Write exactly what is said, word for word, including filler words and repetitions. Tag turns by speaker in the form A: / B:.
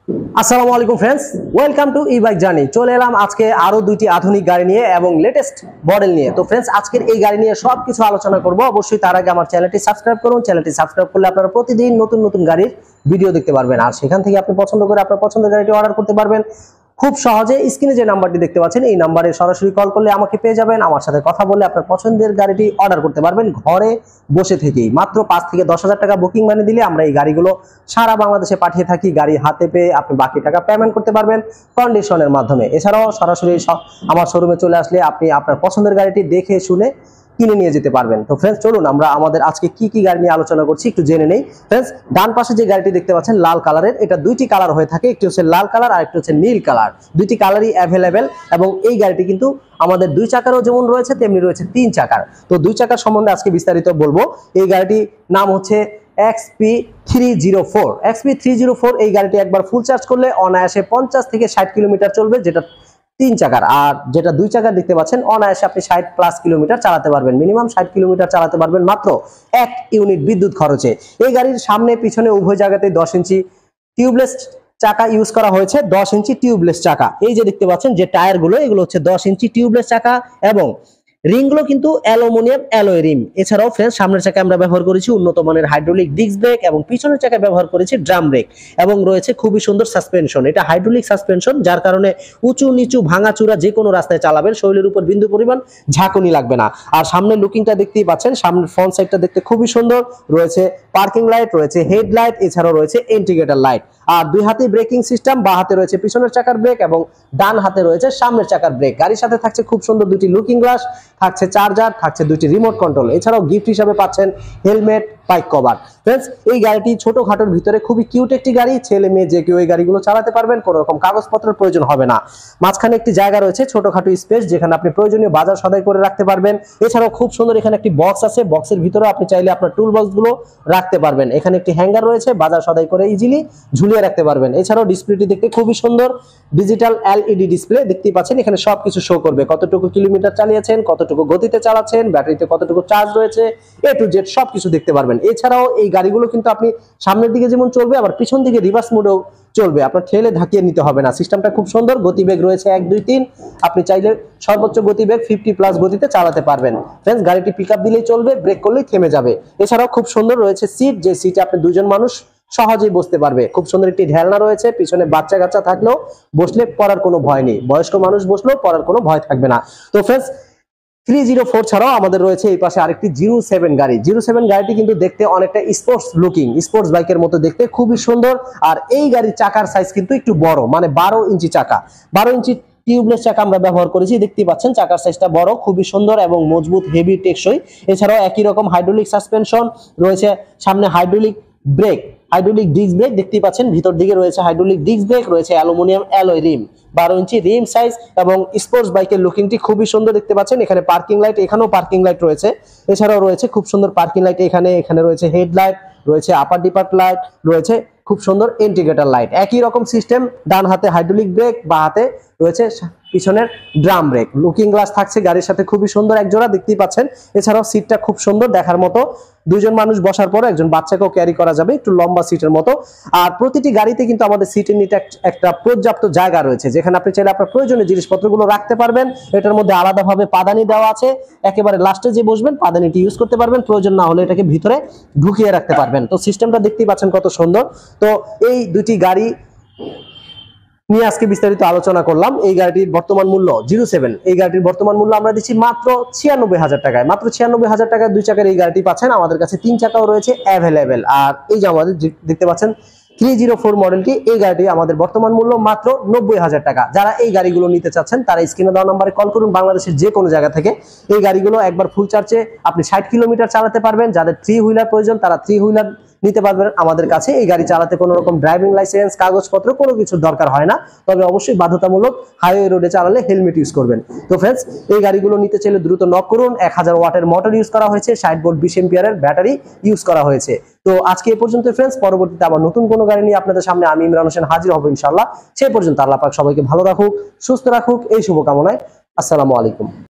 A: আসসালামু আলাইকুম friends, welcome to E bike journey. চলে এলাম আজকে আরো দুইটি আধুনিক গাড়ি নিয়ে এবং লেটেস্ট মডেল নিয়ে। তো फ्रेंड्स, আজকের এই গাড়ি নিয়ে সবকিছু আলোচনা করব। অবশ্যই তার আগে আমার চ্যানেলটি সাবস্ক্রাইব করুন। চ্যানেলটি সাবস্ক্রাইব করলে আপনারা প্রতিদিন নতুন নতুন গাড়ির ভিডিও দেখতে পারবেন, আর সেখান থেকে আপনি পছন্দ করে আপনার পছন্দের গাড়িটি অর্ডার করতে পারবেন খুব সহজে। স্ক্রিনে যে নাম্বারটি দেখতে পাচ্ছেন এই নাম্বারে সরাসরি কল করলে আমাকে পেয়ে যাবেন। আমার সাথে কথা বলে আপনার পছন্দের গাড়িটি অর্ডার করতে পারবেন ঘরে বসে থেকেই। মাত্র পাঁচ থেকে দশ হাজার টাকা বুকিং মানি দিলে আমরা এই গাড়িগুলো সারা বাংলাদেশে পাঠিয়ে থাকি। গাড়ি হাতে পেয়ে আপনি বাকি টাকা পেমেন্ট করতে পারবেন কন্ডিশনের মাধ্যমে। এছাড়াও সরাসরি আমার শোরুমে চলে আসলে আপনি আপনার পছন্দের গাড়িটি দেখে শুনে কিনে নিয়ে যেতে পারবেন। তো फ्रेंड्स, চলুন আমরা আমাদের আজকে কি কি গাড়ি নিয়ে আলোচনা করছি একটু জেনে নেই। फ्रेंड्स, ডান পাশে যে গাড়িটি দেখতে পাচ্ছেন লাল কালারের, এটা দুইটি কালার হয়ে থাকে, একটি হচ্ছে লাল কালার আর একটি হচ্ছে নীল কালার। দুইটি কালারই অ্যাভেলেবেল এবং এই গাড়িটি কিন্তু আমাদের দুই চাকারও যেমন রয়েছে তেমনি রয়েছে তিন চাকার। তো দুই চাকার সম্বন্ধে আজকে বিস্তারিত বলবো। এই গাড়িটির নাম হচ্ছে X P three zero four. X P three zero four এই গাড়িটি একবার ফুল চার্জ করলে অনায়াসে পঞ্চাশ থেকে ষাট কিলোমিটার চলবে, যেটা তিন চাকার। আর যেটা দুই চাকার দেখতে পাচ্ছেন অনায়াসে আপনি ষাট প্লাস কিলোমিটার চালাতে পারবেন, মিনিমাম ষাট কিলোমিটার চালাতে পারবেন মাত্র এক ইউনিট বিদ্যুৎ খরচে। এই গাড়ির সামনে পিছনে উভয় জায়গাতেই দশ ইঞ্চি টিউবলেস চাকা ইউজ করা হয়েছে। দশ ইঞ্চি টিউবলেস চাকা, এই যে দেখতে পাচ্ছেন যে টায়ার গুলো, এগুলো হচ্ছে দশ ইঞ্চি টিউবলেস চাকা এবং রিংগুলো কিন্তু অ্যালুমিনিয়াম অ্যালয় রিম। এছাড়াও फ्रेंड्स, সামনের চাকায় আমরা ব্যবহার করেছি উন্নত মানের হাইড্রোলিক ডিস্ক ব্রেক এবং পিছনের চাকায় ব্যবহার করেছি ড্রাম ব্রেক এবং রয়েছে খুবই সুন্দর সাসপেনশন। এটা হাইড্রোলিক সাসপেনশন, যার কারণে উঁচু নিচু ভাঙাচুরা যে কোনো রাস্তায় চালাবেন শরীরের উপর বিন্দু পরিমাণ ঝাঁকুনি লাগবে না। আর সামনের লুকিংটা দেখতেই পাচ্ছেন, সামনের ফ্রন্ট সাইডটা দেখতে খুবই সুন্দর। রয়েছে পার্কিং লাইট, রয়েছে হেডলাইট, এছাড়াও রয়েছে ইন্ডিকেটর লাইট। আর দুই হাতে ব্রেকিং সিস্টেম, বা হাতে রয়েছে পিছনের চাকার ব্রেক এবং ডান হাতে রয়েছে সামনের চাকার ব্রেক। গাড়ির সাথে থাকছে খুব সুন্দর দুটি লুকিং গ্লাস, থাকছে চার্জার, থাকছে দুটি রিমোট কন্ট্রোল। এছাড়াও গিফট হিসেবে পাচ্ছেন হেলমেট, বাইক কভার। फ्रेंड्स, এই গাড়িটি ছোটখাটোর ভিতরে খুবই কিউট একটি গাড়ি। ছেলে মেয়ে যে কেউ এই গাড়িগুলো চালাতে পারবেন, কোনো রকম কাগজপত্রের প্রয়োজন হবে না। মাঝখানে একটি জায়গা রয়েছে ছোটখাটো স্পেস, যেখানে আপনি প্রয়োজনীয় বাজার সদাই করে রাখতে পারবেন। এছাড়াও খুব সুন্দর এখানে একটি বক্স আছে, বক্সের ভিতরে আপনি চাইলে আপনার টুল বক্স গুলো রাখতে পারবেন। এখানে একটি হ্যাঙ্গার রয়েছে, বাজার সদাই করে ইজিলি ঝুলিয়ে রাখতে পারবেন। এছাড়াও ডিসপ্লেটি দেখতে খুবই সুন্দর, ডিজিটাল এলইডি ডিসপ্লে দেখতেই পাচ্ছেন। এখানে সবকিছু শো করবে, কতটুকু কিলোমিটার চালিয়েছেন, কতটুকু গতিতে চালাচ্ছেন, ব্যাটারিতে কতটুকু চার্জ রয়েছে, এ টু জেড সবকিছু দেখতে পারবেন। এছাড়াও এই গাড়িগুলো কিন্তু আপনি সামনের দিকে যেমন চলবে আবার পিছন দিকে রিভার্স মোডেও চলবে, আপনার ঠেলে ধাকিয়ে নিতে হবে না। সিস্টেমটা খুব সুন্দর। গতিবেগ রয়েছে এক দুই তিন, আপনি চাইলে সর্বোচ্চ গতিবেগ ফিফটি প্লাস গতিতে চালাতে পারবেন। फ्रेंड्स, গাড়িটি পিক আপ দিলেই চলবে, ব্রেক করলেই থেমে যাবে। এছাড়াও খুব সুন্দর রয়েছে সিট, যে সিটে আপনি দুজন মানুষ সহজেই বসতে পারবে। খুব সুন্দর একটি ঢেলনা রয়েছে, পিছনে বাচ্চা কাচ্চা থাকলেও বসলে পড়ার কোনো ভয় নেই, বয়স্ক মানুষ বসলেও পড়ার কোনো ভয় থাকবে না। তো फ्रेंड्स, থ্রি জিরো ফোর ছাড়াও আমাদের রয়েছে এই পাশে আরেকটি জিরো সেভেন গাড়ি। জিরো সেভেন গাড়িটি কিন্তু দেখতে অনেকটা স্পোর্টস লুকিং, স্পোর্টস বাইকের মতো দেখতে খুবই সুন্দর। আর এই গাড়ির চাকার সাইজ কিন্তু একটু বড়, মানে বারো ইঞ্চি চাকা, বারো ইঞ্চি টিউবলেস চাকা আমরা ব্যবহার করেছি। দেখতেই পাচ্ছেন চাকার সাইজটা বড়, খুবই সুন্দর এবং মজবুত, হেভি, টেকসই। এছাড়াও একই রকম হাইড্রোলিক সাসপেনশন রয়েছে, সামনে hydraulic brake, hydraulic disc brake দেখতেই পাচ্ছেন। ভিতর দিকে রয়েছে হাইড্রোলিক ডিস্ক ব্রেক, রয়েছে অ্যালুমিনিয়াম অ্যালয় রিম, বারো ইঞ্চি রিম সাইজ এবং স্পোর্টস বাইকের লুকিংটি খুবই সুন্দর দেখতে পাচ্ছেন। এখানে পার্কিং লাইট, এখানেও পার্কিং লাইট রয়েছে। এছাড়াও রয়েছে খুব সুন্দর পার্কিং লাইট এখানে, এখানে রয়েছে হেডলাইট, রয়েছে আপার ডিপার লাইট, রয়েছে খুব সুন্দর ইন্ডিকেটর লাইট। একই রকম সিস্টেম, ডান হাতে হাইড্রোলিক ব্রেক, বা হাতে রয়েছে পিছনের ড্রাম ব্রেক। লুকিং গ্লাস থাকছে গাড়ির সাথে খুবই সুন্দর এক জোড়া দেখতেই পাচ্ছেন। এছাড়াও সিটটা খুব সুন্দর দেখার মতো, দুইজন মানুষ বসার পর একজন বাচ্চাকেও ক্যারি করা যাবে, একটু লম্বা সিটের মতো। আর প্রতিটি গাড়িতে কিন্তু আমাদের সিটের নিচে একটা পর্যাপ্ত জায়গা রয়েছে, যেখানে আপনি চাইলে আপনার প্রয়োজনীয় জিনিসপত্রগুলো রাখতে পারবেন। এটার মধ্যে আলাদাভাবে পাদানি দেওয়া আছে, একেবারে লাস্টে যে বসবেন পাদানিটি ইউজ করতে পারবেন, প্রয়োজন না হলে এটাকে ভিতরে ঢুকিয়ে রাখতে পারবেন। তো সিস্টেমটা দেখতেই পাচ্ছেন কত সুন্দর। তো এই দুটি গাড়ি নিয়ে আজকে বিস্তারিত আলোচনা করলাম। এই গাড়িটির বর্তমান মূল্য জিরো সেভেন, এই গাড়িটির বর্তমান মূল্য আমরা দিচ্ছি মাত্র ছিয়ানব্বই হাজার টাকায়। মাত্র ছিয়ানব্বই হাজার টাকায় দুই চাকার এই গাড়িটি পাচ্ছেন। আমাদের কাছে তিন চাকাও রয়েছে অ্যাভেলেবেল। আর এই যে আমাদের দেখতে পাচ্ছেন থ্রি জিরো ফোর মডেলটি, এই গাড়িটি আমাদের বর্তমান মূল্য মাত্র নব্বই হাজার টাকা। যারা এই গাড়িগুলো নিতে চাচ্ছেন তারা স্ক্রিনে দেওয়া নাম্বারে কল করুন। বাংলাদেশের যে কোনো জায়গা থেকে এই গাড়িগুলো একবার ফুল চার্জে আপনি ষাট কিলোমিটার চালাতে পারবেন। যাদের থ্রি হুইলার প্রয়োজন তারা থ্রি হুইলার নিতে পারবেন আমাদের কাছে। এই গাড়ি চালাতে কোনো রকম ড্রাইভিং লাইসেন্স, কাগজপত্র কোনো কিছুর দরকার হয় না, তবে অবশ্যই বাধ্যতামূলক হাইওয়ে রোডে চালালে হেলমেট ইউজ করবেন। তো फ्रेंड्स, এই গাড়িগুলো নিতে চাইলে দ্রুত নক করুন। এক হাজার ওয়াটের মোটর ইউজ করা হয়েছে, ষাট ভোল্ট বিশ এম্পিয়ারের ব্যাটারি ইউজ করা হয়েছে। তো আজকে এই পর্যন্ত फ्रेंड्स, পরবর্তীতে আবার নতুন কোনো গাড়ি নিয়ে আপনাদের সামনে আমি ইমরান হোসেন হাজির হব ইনশাআল্লাহ। সেই পর্যন্ত আল্লাহ পাক সবাইকে ভালো রাখুক, সুস্থ রাখুক, এই শুভকামনায়। আসসালামু আলাইকুম।